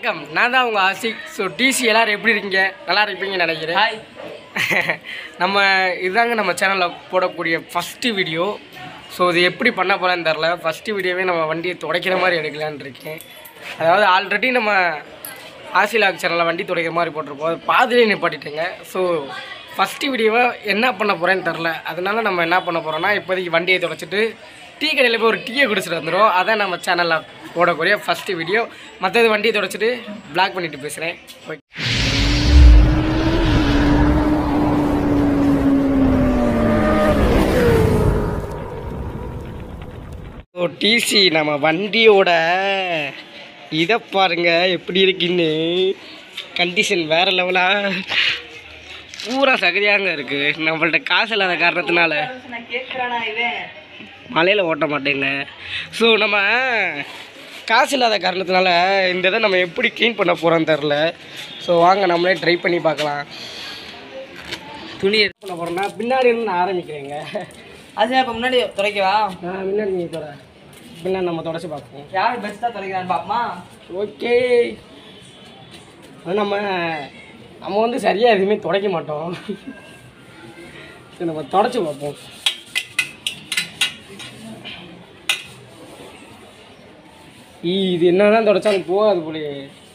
வணக்கம், நான் தான் உங்கள் ஆசிக். ஸோ டிசி எல்லோரும் எப்படி இருக்கீங்க? நல்லா இருப்பீங்கன்னு நினைக்கிறேன். ஹாய். நம்ம இதுதாங்க நம்ம சேனலில் போடக்கூடிய ஃபஸ்ட்டு வீடியோ. ஸோ இது எப்படி பண்ண போகிறேன்னு தெரில. ஃபஸ்ட்டு வீடியோவே நம்ம வண்டியை துடைக்கிற மாதிரி எடுக்கலான்னு இருக்கேன். அதாவது ஆல்ரெடி நம்ம ஆசிலாக் சேனலில் வண்டி துடைக்கிற மாதிரி போட்டிருப்போம். அது பாதிலே நிப்பாட்டிட்டேங்க. ஸோ ஃபஸ்ட்டு வீடியோவை என்ன பண்ண போகிறேன்னு தெரில. அதனால நம்ம என்ன பண்ண போகிறோன்னா, இப்போதைக்கு வண்டியை துடைச்சிட்டு டீ கடையில் போய் ஒரு டீயை குடிச்சிட்டு வந்துடும். அதான் நம்ம சேனலில் போடக்கூடிய ஃபஸ்ட்டு வீடியோ. மற்றது வண்டியை துடைச்சிட்டு பிளாக் பண்ணிவிட்டு பேசுகிறேன். ஓகே. ஸோ டிசி நம்ம வண்டியோட இதை பாருங்க எப்படி இருக்குன்னு. கண்டிஷன் வேறு லெவலாக பூரா சகதியாங்க இருக்குது. நம்மள்ட்ட காசு இல்லாத காரணத்தினால மலையில் ஓட்ட மாட்டேங்க. ஸோ நம்ம காசு இல்லாத காரணத்தினால இந்த இதை நம்ம எப்படி க்ளீன் பண்ண போகிறோன்னு தெரில. ஸோ வாங்க நம்மளே ட்ரை பண்ணி பார்க்கலாம். துணி எடுத்து பண்ண போகிறோம்னா பின்னாடி இருந்து நான் ஆரம்பிக்கிறேங்க. அது இப்போ முன்னாடி துடைக்கவா? முன்னாடி நீங்கள் தொட, பின்னாடி நம்ம தொடச்சி பார்ப்போம். யார் பெஸ்ட்டாக துடைக்கிறான்னு பார்ப்போமா? ஓகே. அது நம்ம வந்து சரியாக எதுவுமே துடைக்க மாட்டோம். சரி, நம்ம தொடச்சி பார்ப்போம். இது என்ன தான் தொடச்சாலும் போகாது போலயே.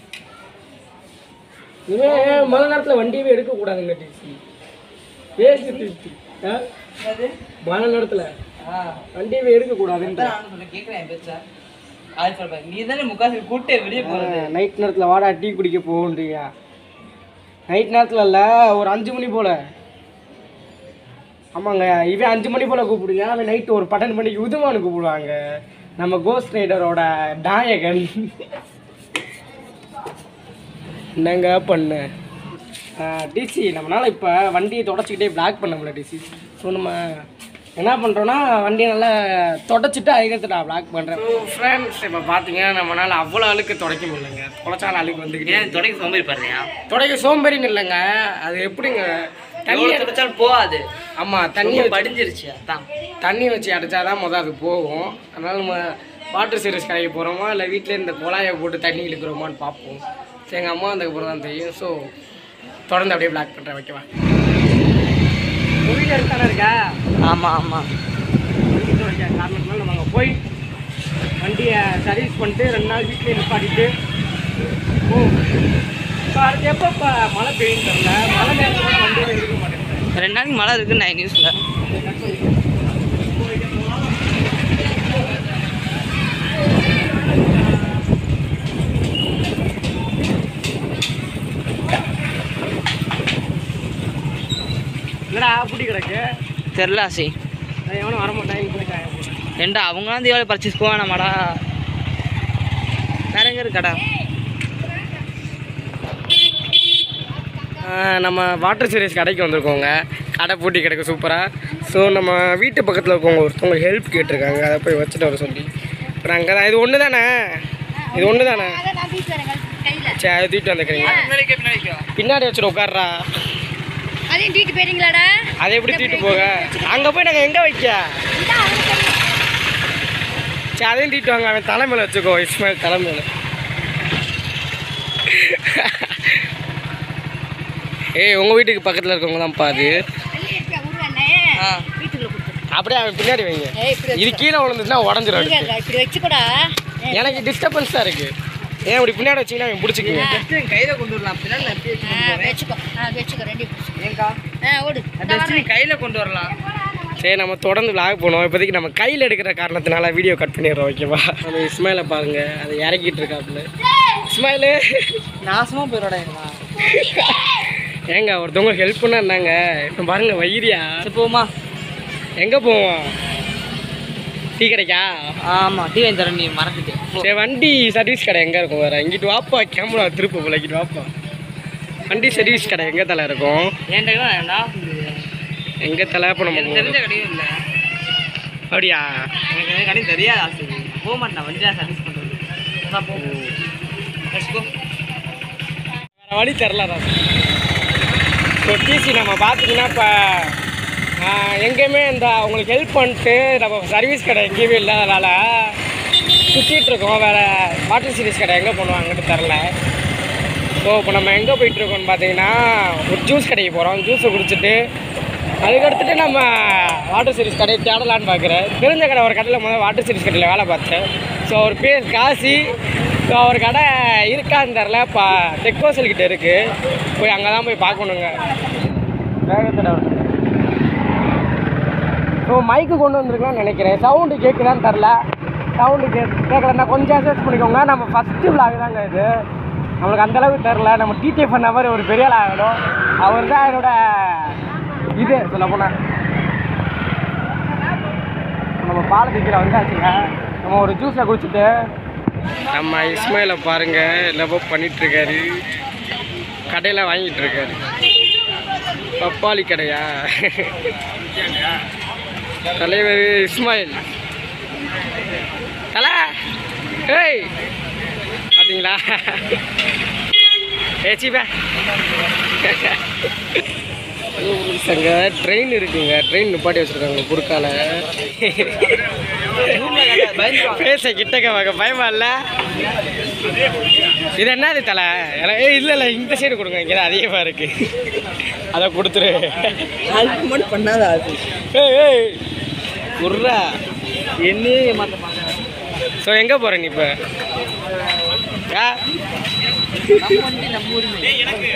இனிமேல் மழை நேரத்தில் வண்டியவே எடுக்கக்கூடாதுங்க டிசி. பேசி மழை நேரத்தில் வண்டியவே எடுக்கக்கூடாதுன்ற கேட்குறேன் பெஸ்ட்டா. அது சொல்கிறேன், நீ தானே முக்காசு கூட்டு வெளியே போகிறது. நைட் நேரத்தில் வாடா டீ குடிக்க போகன்றியா? நைட் நேரத்தில் இல்லை, ஒரு 5 மணி போல். ஆமாங்க, இவன் 5 மணி போல் கூப்பிடுங்க. அவன் நைட்டு ஒரு 12 மணிக்கு உதுமானு கூப்பிடுவாங்க. நம்ம கோஸ்ட் ரைடரோட நாயகன். என்னங்க பண்ண டிசி, நம்மளால் இப்போ வண்டியை தொடச்சிக்கிட்டே பிளாக் பண்ண முடியல டிசி. ஸோ நம்ம என்ன பண்ணுறோன்னா, வண்டியை நல்லா தொடச்சிட்டு அதுக்கடுத்து நான் பிளாக் பண்ணுறேன். ஸோ ஃப்ரெண்ட்ஸ், இப்போ பார்த்தீங்கன்னா நம்மளால் அவ்வளோ அழுக்கு துடைக்க முடியலைங்க. தொலைச்சாலும் அழுக்கு வந்துக்கிட்டே. துடைக்க சோம்பேறி பாருங்க. துடைக்க சோம்பேறின்னு இல்லைங்க, அது எப்படிங்க தண்ணி அடிச்சாலும் போகாது. ஆமாம், தண்ணி படிஞ்சிருச்சு. அதான் தண்ணி வச்சு அடித்தா தான் முதல் அது போகும். அதனால் நம்ம வாட்டர் சர்வீஸ் கடைக்கு போகிறோமா இல்லை வீட்டில் இந்த குழாயை போட்டு தண்ணி இழுக்கிறோமான்னு பார்ப்போம். சரி, எங்கள் அம்மா அதுக்கப்புறம் தான் தெரியும். ஸோ தொடர்ந்து அப்படியே பிளாக் பண்ணுறேன். வைக்கவா? வீட்டில் இருக்கானே இருக்கா? ஆமாம் ஆமாம். வண்டி துடைக்க காரணத்தினால நம்ம அங்கே போய் வண்டியை சர்வீஸ் பண்ணிட்டு 2 நாள் வீட்டிலே நிப்பாட்டிட்டு இப்போ அடுத்து எப்போ இப்போ மழை பெய்யும் தெரில. மழை நேரத்தில் வண்டியில் இருக்க மாட்டேங்குது. 2 நாளைக்கு மழை இருக்குன்னு நான் நியூஸில். இல்லைடா பூட்டி கிடக்கு. தெரில ஆசி. எவனும் வரமாட்டாங்க போயிட்டாங்க. ஏண்டா அவங்களாம் தீபாவளி பர்ச்சேஸ் போவானாமாடா? வேற எங்கே இருக்கடா? நம்ம வாட்டர் சர்வீஸ் கடைக்கு வந்திருக்கோங்க. கடை பூட்டி கிடக்கு சூப்பராக. ஸோ நம்ம வீட்டு பக்கத்தில் இருக்கவங்க ஒருத்தவங்க ஹெல்ப் கேட்டிருக்காங்க. அதை போய் வச்சுட்டு வர சொல்லி அப்புறம் அங்கே தான். இது ஒன்று தானே? இது ஒன்று தானே? சரி, அதை தூக்கிட்டு வந்துக்கிறீங்களா? பின்னாடி வச்சுட்டு உட்கார்றா. அதையும் தூக்கிட்டு போயிட்டீங்களாடா? அதை எப்படி தூக்கிட்டு போக? அங்கே போய் நாங்கள் எங்கே வைக்க? சரி, அதையும் தூக்கிட்டு வாங்க. அவன் தலைமையில் வச்சுக்கோ. இஸ்மாயில் தலைமையில். ஏய், உங்கள் வீட்டுக்கு பக்கத்தில் இருக்கவங்க தான் பாது. அப்படியே அவன் பின்னாடி வைங்க. இது கீழே விழுந்துச்சுன்னா உடஞ்சிடும். இப்படி வச்சுக்கூடா. எனக்கு டிஸ்டர்பன்ஸ் தான் இருக்குது. ஏன் இப்படி பின்னாடி வச்சிங்கன்னா அவன் பிடிச்சிக்குங்க. கையில் கொண்டு வரலாம். வச்சுக்கோ வச்சுக்கோ. 2 ஏங்கா ஓடு. கையில் கொண்டு வரலாம். சரி, நம்ம தொடர்ந்து விளாக் போனோம். இப்போதைக்கு நம்ம கையில் எடுக்கிற காரணத்தினால வீடியோ கட் பண்ணிடுறோம். ஓகேவா? நம்ம இஸ்மாயிலை பாருங்க, அதை இறக்கிட்டு இருக்காப்புல. இஸ்மாயிலு நாசமாக போயிடா. ஏங்க ஒருத்தவங்க ஹெல்ப் பண்ணா இருந்தாங்க. இப்போ பாருங்க வயிறியா. போமா? எங்கே போவோம்? டீ கடைக்கா? ஆமாம், டீ வாங்கி தரேன். நீ மறந்துட்டு. சரி, வண்டி சர்வீஸ் கடை எங்கே இருக்கும்? வேறு இங்கிட்டு வாப்பா. கேமரா திருப்ப போல. இங்கிட்டு வாப்பா. வண்டி சர்வீஸ் கடை எங்கே தலை இருக்கும்? ஏன்டா எங்கே தலை? இப்போ நம்ம தெரிஞ்ச கடையும் இல்லை. அப்படியா? எனக்கு கடையும் தெரியாது ஆசை. போக மாட்டேன். வண்டி தான் சர்வீஸ் பண்ணுறது. போ. வேறு வழி தெரில. ஸோ டிசி நம்ம பார்த்தீங்கன்னா இப்போ எங்கேயுமே இந்த அவங்களுக்கு ஹெல்ப் பண்ணிட்டு நம்ம சர்வீஸ் கடை எங்கேயுமே இல்லாதனால சுற்றிட்டு இருக்கோம். வேறு வாட்டர் சர்வீஸ் கடை எங்கே பண்ணுவாங்கன்னு தெரில. ஸோ இப்போ நம்ம எங்கே போயிட்டுருக்கோம்னு பார்த்தீங்கன்னா ஒரு ஜூஸ் கடைக்கு போகிறோம். ஜூஸை குடிச்சிட்டு அதுக்கடுத்துட்டு நம்ம வாட்டர் சர்வீஸ் கடையை தேடலான்னு பார்க்குறேன். தெரிஞ்ச கடை ஒரு கடையில் முதல்ல வாட்டர் சர்வீஸ் கடையில் வேலை பார்த்தேன். ஸோ அவர் பேர் காசி. ஸோ அவர் கடை இருக்கான்னு தெரில. இப்போ தெக்கோசல்கிட்ட இருக்குது. போய் அங்கே தான் போய் பார்க்கணுங்க. வேகத்தோட ஸோ மைக்கு கொண்டு வந்திருக்கலாம்னு நினைக்கிறேன். சவுண்டு கேட்குதான்னு தெரில. சவுண்டு கேட்கலன்னா கொஞ்சம் அட்ஜஸ்ட் பண்ணிக்கோங்க. நம்ம ஃபஸ்ட்டு விளாக் தாங்க இது. நம்மளுக்கு அந்தளவுக்கு தெரில. நம்ம டிடிஎஃப் பண்ண மாதிரி ஒரு பெரிய ஆள் ஆகிடும். அவர் தான் என்னோட இது சொல்ல போனால். நம்ம பாலத்துக்கு வந்தாச்சுங்க. நம்ம ஒரு ஜூஸை குடிச்சிட்டு நம்ம இஸ்மாயிலை பாருங்கள் என்னவோ பண்ணிகிட்ருக்காரு. கடையில் வாங்கிட்டு இருக்காரு. பப்பாளி கடையா? தலைவர் இஸ்மாயில் தலை. ஏய் பார்த்தீங்களா? ஏச்சிப்பா அங்கே ட்ரெயின் இருக்குங்க. ட்ரெயின் நிப்பாட்டி வச்சுருக்காங்க குறுக்கால. பேச கிட்டக்க வாங்க பயமா இல்லை. இது என்னது தலை? இல்லை இல்லை இந்த சைடு கொடுங்க. இங்கே தான் அதிகமாக இருக்குது. அதை கொடுத்துரு. அதுக்கு மட்டும் பண்ணாத அது. ஏய் குர்ரா என்னையே மாற்ற. ஸோ எங்கே போகிற நீ இப்போ? நம்ம உரிமை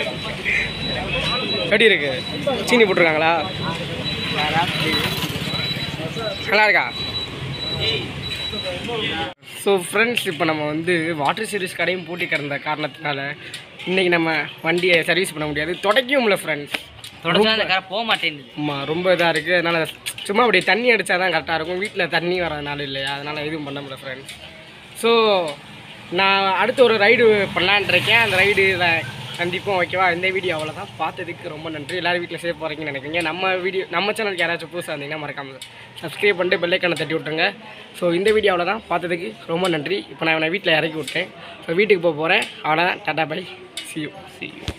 எப்படி இருக்கு? சீனி போட்டிருக்காங்களா? நல்லா இருக்கா? ஸோ ஃப்ரெண்ட்ஸ், இப்போ நம்ம வந்து வாட்டர் சர்வீஸ் கடையும் பூட்டி கிடந்த காரணத்தினால இன்றைக்கி நம்ம வண்டியை சர்வீஸ் பண்ண முடியாது. தொடக்கவும் இல்லை ஃப்ரெண்ட்ஸ். போக மாட்டேங்குது. ஆமாம், ரொம்ப இதாக இருக்குது. அதனால் சும்மா அப்படி தண்ணி அடித்தா தான் கரெக்டாக இருக்கும். வீட்டில் தண்ணி வரதுனால இல்லையா, அதனால் எதுவும் பண்ண முடியல ஃப்ரெண்ட்ஸ். ஸோ நான் அடுத்து ஒரு ரைடு பண்ணலான் இருக்கேன். அந்த ரைடு கண்டிப்பாக ஓகேவா? இந்த வீடியோ அவ்வளோதான். பார்த்ததுக்கு ரொம்ப நன்றி. எல்லோரும் வீட்டில் சேஃப் போகிறீங்கன்னு நினைக்கிறீங்க. நம்ம சேனலுக்கு யாராச்சும் புதுசாக இருந்தீங்கன்னா மறக்காமல் சப்ஸ்கிரைப் பண்ணிட்டு பெல்லைக்கான தட்டி விட்டுருங்க. ஸோ இந்த வீடியோ அவ்வளோதான். பார்த்ததுக்கு ரொம்ப நன்றி. இப்போ நான் வீட்டில் இறக்கி விட்டேன். ஸோ வீட்டுக்கு போக போகிறேன். அவ்வளோதான். Ta-ta bye. See you.